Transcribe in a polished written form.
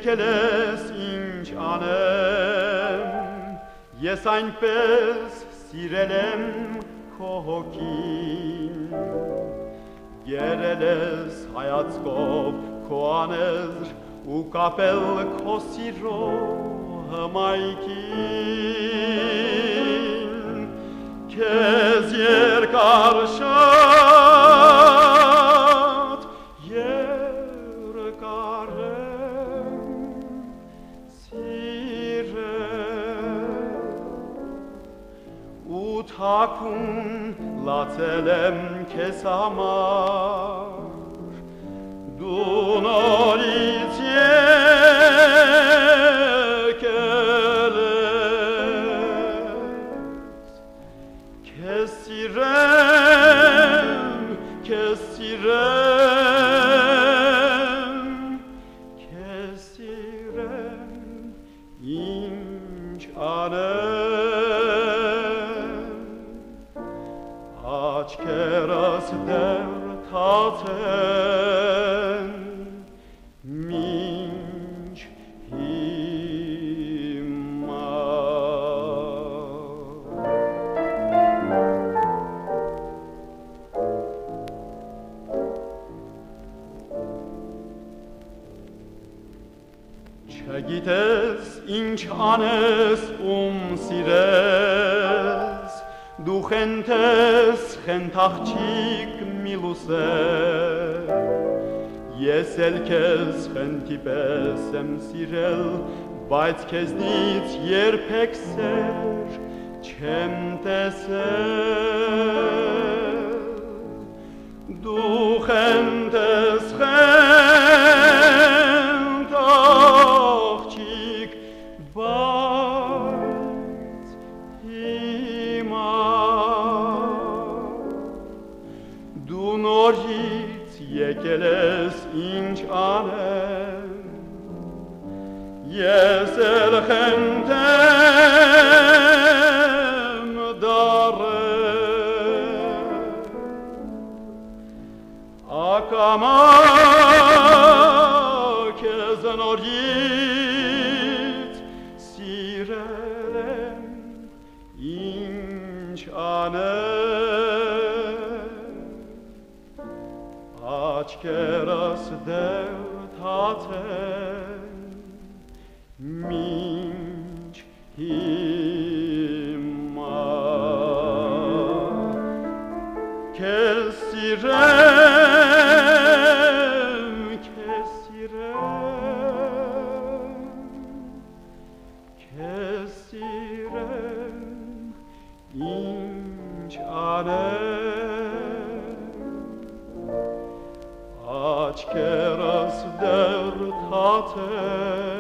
եկել ես ինչ անեմ, ես այնպես սիրել եմ քո հոգին, երել ես հայացքով քո անեզր ու կապել քո սիրո հմայքին, քեզ երկար շատ երկար եմ սիրել ու թաքուն լացել եմ քեզ համար, դու նորից եկել ես, քեզ սիրեմ, քեզ սիրեմ, քեզ սիրեմ, ինչ անեմ, աչքերս դեռ թացեն, մինչ հիմա։ Չգիտես ինչ անես ում սիրես, դու խենթես խենթաղջիկ մի լուսեր, ես էլ քեզ խենթի պես եմ սիրել, բայց քեզնից երբեք սեր չեմ տեսել, դու խենթես խենթաղջիկ, բայց հիմա դու նորից եկել ես ինչ անեմ, ես էլ խենթեմ դարել, ակամա քեզ նորից սիրել եմ, ինչ անեմ, աչքերս դեռ թացեն, մինչ հիմա, քեզ սիրեմ, քեզ սիրեմ, քեզ սիրեմ, ինչ անեմ, աչքերս դեռ թացեն,